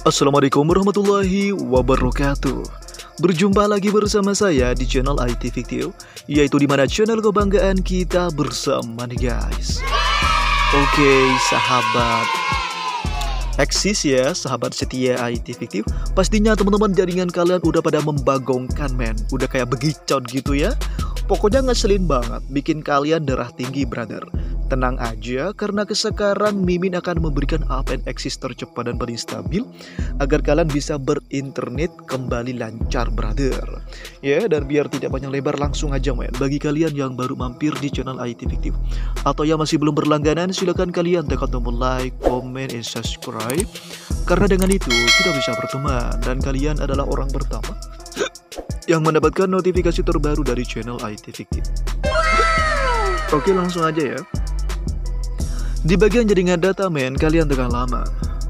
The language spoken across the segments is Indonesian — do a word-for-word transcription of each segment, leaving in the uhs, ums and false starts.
Assalamualaikum warahmatullahi wabarakatuh. Berjumpa lagi bersama saya di channel I T Fiktif, yaitu dimana channel kebanggaan kita bersama nih guys. Oke sahabat eksis ya, sahabat setia I T Fiktif, pastinya teman-teman jaringan kalian udah pada membagongkan men, udah kayak begicot gitu ya. Pokoknya ngeselin banget, bikin kalian darah tinggi brother. Tenang aja, karena sekarang Mimin akan memberikan A P N eksis tercepat dan paling stabil agar kalian bisa berinternet kembali lancar brother. Ya, dan biar tidak panjang lebar langsung aja men, bagi kalian yang baru mampir di channel I T Fiktif atau yang masih belum berlangganan, silahkan kalian tekan tombol like, comment, and subscribe. Karena dengan itu kita bisa berteman dan kalian adalah orang pertama yang mendapatkan notifikasi terbaru dari channel I T Fiktif. Oke, langsung aja ya. Di bagian jaringan data men, kalian tekan lama.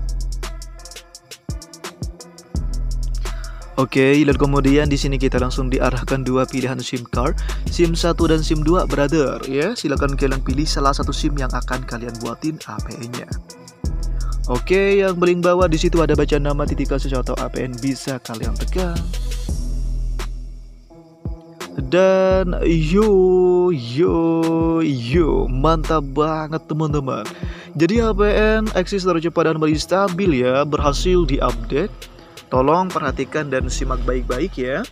Oke, dan kemudian di sini kita langsung diarahkan dua pilihan SIM card, SIM satu dan SIM dua brother ya. Silakan kalian pilih salah satu SIM yang akan kalian buatin A P N-nya. Oke, yang paling bawah di situ ada baca nama titik kasus atau A P N, bisa kalian tekan. Dan yo yo yo mantap banget teman-teman. Jadi A P N eksis tercepat dan paling stabil ya berhasil diupdate. Tolong perhatikan dan simak baik-baik ya.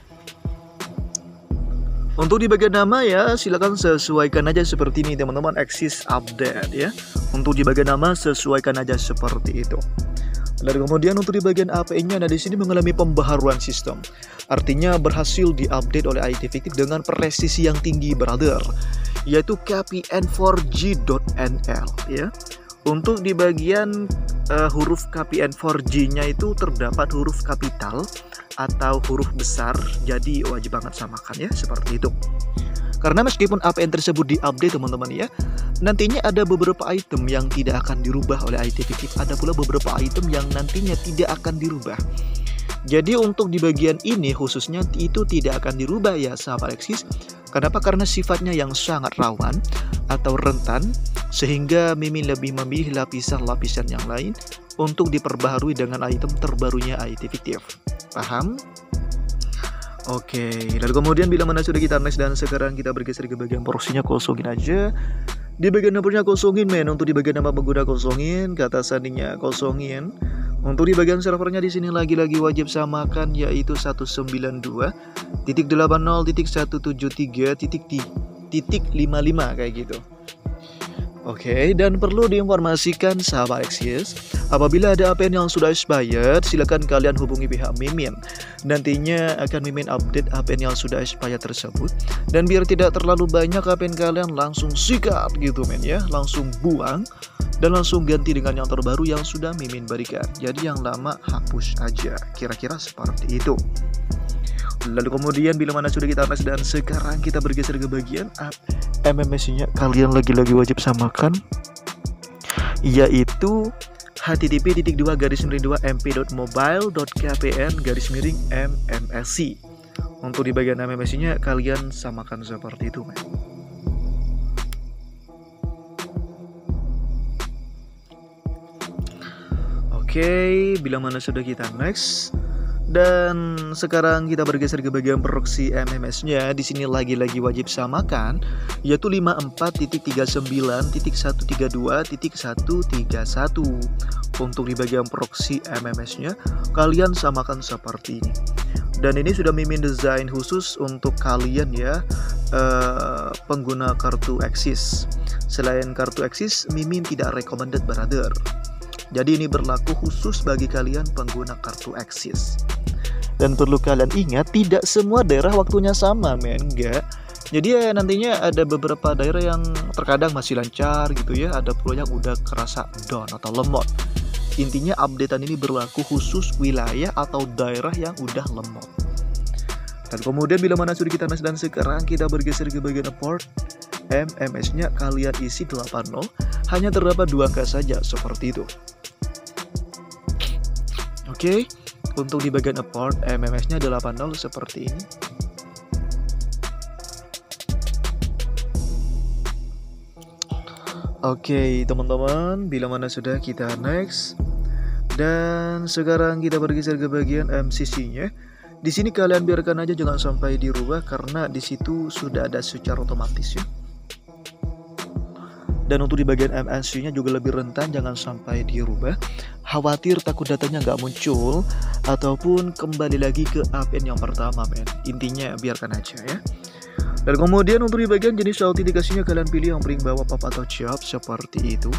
Untuk di bagian nama ya, silakan sesuaikan aja seperti ini teman-teman, eksis update ya. Untuk di bagian nama sesuaikan aja seperti itu. Dan kemudian untuk di bagian A P N-nya, nah di sini mengalami pembaharuan sistem. Artinya berhasil diupdate oleh I T Fiktif dengan presisi yang tinggi brother, yaitu K P N four G dot N L ya. Untuk di bagian uh, huruf K P N four G-nya itu terdapat huruf kapital atau huruf besar, jadi wajib banget samakan ya seperti itu. Karena meskipun A P N tersebut diupdate teman-teman ya, nantinya ada beberapa item yang tidak akan dirubah oleh I T Fiktif, ada pula beberapa item yang nantinya tidak akan dirubah. Jadi untuk di bagian ini khususnya itu tidak akan dirubah ya sahabat eksis. Kenapa? Karena sifatnya yang sangat rawan atau rentan, sehingga Mimin lebih memilih lapisan-lapisan yang lain untuk diperbaharui dengan item terbarunya I T Fiktif. Paham? Oke, lalu kemudian bila mana sudah kita next dan sekarang kita bergeser ke bagian porsinya, kosongin aja. Di bagian nomornya kosongin men, untuk di bagian nama pengguna kosongin, kata sandinya kosongin. Untuk di bagian servernya di sini lagi-lagi wajib samakan, yaitu seratus sembilan puluh dua titik delapan nol titik seratus tujuh puluh tiga titik lima puluh lima kayak gitu. Oke, dan perlu diinformasikan sahabat eksis, apabila ada A P N yang sudah expired, silakan kalian hubungi pihak Mimin. Nantinya akan Mimin update A P N yang sudah expired tersebut. Dan biar tidak terlalu banyak A P N kalian, langsung sikat gitu men ya, langsung buang dan langsung ganti dengan yang terbaru yang sudah Mimin berikan. Jadi yang lama hapus aja, kira-kira seperti itu. Lalu kemudian bila mana sudah kita next dan sekarang kita bergeser ke bagian M M S-nya, kalian lagi-lagi wajib samakan, yaitu h t t p titik dua garis miring dua m p dot mobile dot k p n garis miring m m s c. Untuk di bagian M M S-nya kalian samakan seperti itu men. Oke, bila mana sudah kita next dan sekarang kita bergeser ke bagian proxy M M S-nya. Di sini lagi-lagi wajib samakan, yaitu lima puluh empat titik tiga puluh sembilan titik seratus tiga puluh dua titik seratus tiga puluh satu. Untuk di bagian proxy M M S-nya kalian samakan seperti ini. Dan ini sudah Mimin desain khusus untuk kalian ya, eh, pengguna kartu eksis. Selain kartu eksis, Mimin tidak recommended brother. Jadi ini berlaku khusus bagi kalian pengguna kartu eksis. Dan perlu kalian ingat, tidak semua daerah waktunya sama men, enggak. Jadi ya nantinya ada beberapa daerah yang terkadang masih lancar gitu ya, ada pula yang udah kerasa down atau lemot. Intinya updatean ini berlaku khusus wilayah atau daerah yang udah lemot. Dan kemudian bila mana sudah kita next dan sekarang kita bergeser ke bagian port M M S-nya, kalian isi delapan nol, hanya terdapat dua angka saja seperti itu. Oke, untuk di bagian port M M S-nya delapan nol seperti ini. Oke teman-teman, bila mana sudah kita next Dan sekarang kita bergeser ke bagian M C C-nya. Di sini kalian biarkan aja, jangan sampai dirubah karena di situ sudah ada secara otomatis ya. Dan untuk di bagian M S C-nya juga lebih rentan, jangan sampai dirubah. Khawatir takut datanya nggak muncul ataupun kembali lagi ke A P N yang pertama, men. Intinya biarkan aja ya. Dan kemudian untuk di bagian jenis autentikasinya kalian pilih yang paling bawah, pop atau chop seperti itu.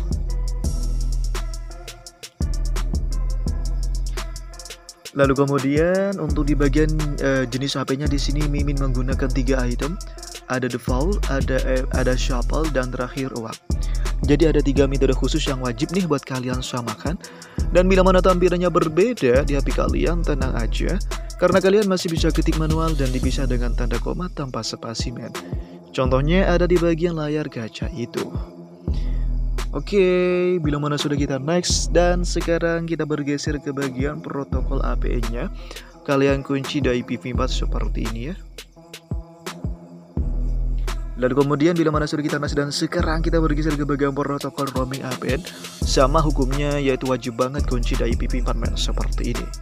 Lalu kemudian untuk di bagian uh, jenis H P-nya di sini Mimin menggunakan tiga item, ada default, ada uh, ada shuffle, dan terakhir uap. Jadi ada tiga metode khusus yang wajib nih buat kalian samakan. Dan bila mana tampilannya berbeda di H P kalian, tenang aja, karena kalian masih bisa ketik manual dan dipisah dengan tanda koma tanpa spasi, men. Contohnya ada di bagian layar kaca itu. Oke, bila mana sudah kita next, dan sekarang kita bergeser ke bagian protokol A P N-nya. Kalian kunci dari I P v empat seperti ini ya. Lalu kemudian bila mana sudah kita next, dan sekarang kita bergeser ke bagian protokol roaming A P N. Sama hukumnya, yaitu wajib banget kunci dari I P v empat, men, seperti ini.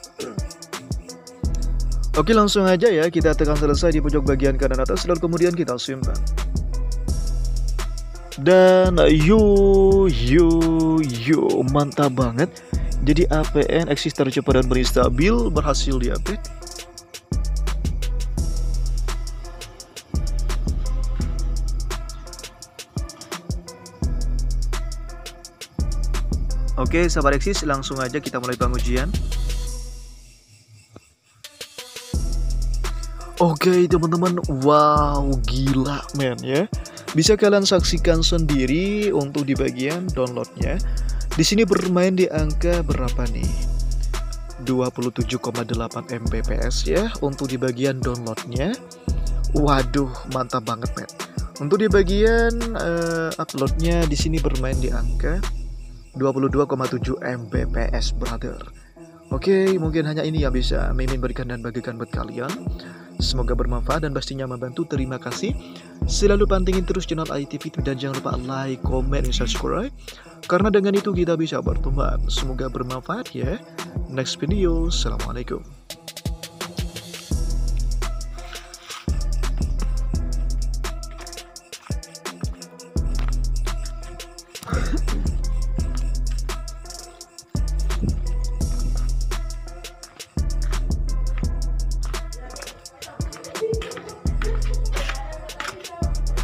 Oke, langsung aja ya, kita tekan selesai di pojok bagian kanan atas, lalu kemudian kita simpan. Dan yo yo yo mantap banget. Jadi A P N eksis tercepat dan paling stabil berhasil di-update. Oke, sahabat eksis, langsung aja kita mulai pengujian. Oke teman-teman, wow gila men ya. Bisa kalian saksikan sendiri untuk di bagian downloadnya. Di sini bermain di angka berapa nih? dua puluh tujuh koma delapan megabits ya untuk di bagian downloadnya. Waduh, mantap banget men. Untuk di bagian uh, uploadnya di sini bermain di angka dua puluh dua koma tujuh megabits, brother. Oke, mungkin hanya ini yang bisa Mimin berikan dan bagikan buat kalian. Semoga bermanfaat dan pastinya membantu. Terima kasih. Selalu pantengin terus channel I T V dan jangan lupa like, comment, dan subscribe. Karena dengan itu kita bisa berteman. Semoga bermanfaat ya. Next video. Assalamualaikum.